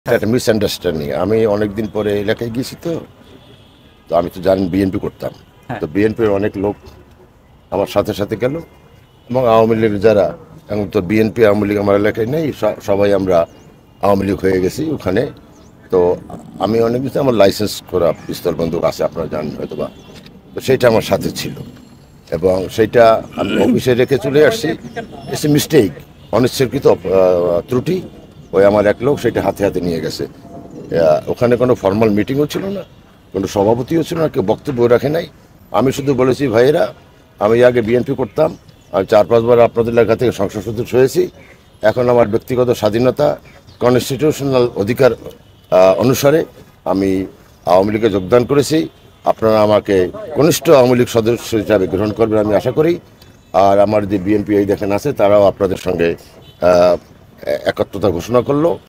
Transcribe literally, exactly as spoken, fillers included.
এটা একটা মিসআন্ডারস্ট্যান্ডিং। আমি অনেকদিন পরে এলাকায় গেছি তো তো আমি তো জানেন বিএনপি করতাম। হ্যাঁ। তো বিএনপির অনেক লোক আমার সাথে সাথে গেল এবং আওয়ামী লীগ যারা এখন তো বিএনপি আওয়ামী লীগ আমার এলাকায় নেই, স- সবাই আমরা আওয়ামী লীগ হয়ে গেছি ওখানে। তো আমি অনেক কিছু আমার লাইসেন্স করা পিস্তল বন্দুক আছে, আপনারা জানেন হয়তো বা। তো সেইটা আমার সাথে ছিল এবং সেইটা আমি অফিসে রেখে চলে আসছি। ইটস এ মিস্টেক, অনিচ্ছাকৃত আহ, ত্রুটি। ওই আমার এক লোক সেটা হাতে হাতে নিয়ে গেছে। আহ, ওখানে কোনো ফর্মাল মিটিংও ছিল না, কোনো সভাপতিও ছিল না, কেউ বক্তব্য রাখে নাই। আমি শুধু বলেছি, ভাইয়েরা, আমি আগে বিএনপি করতাম, আমি চার পাঁচবার আপনাদের এলাকা থেকে সংসদ সদস্য হয়েছি। এখন আমার ব্যক্তিগত স্বাধীনতা, কনস্টিটিউশনাল অধিকার আহ, অনুসারে আমি আওয়ামী লীগে যোগদান করেছি। আপনারা আমাকে কনিষ্ঠ আওয়ামী লীগ সদস্য হিসাবে গ্রহণ করবেন আমি আশা করি। আর আমার যে বিএনপি এই দেখেন আছে, তারাও আপনাদের সঙ্গে আহ, একত্রতা ঘোষণা করলো।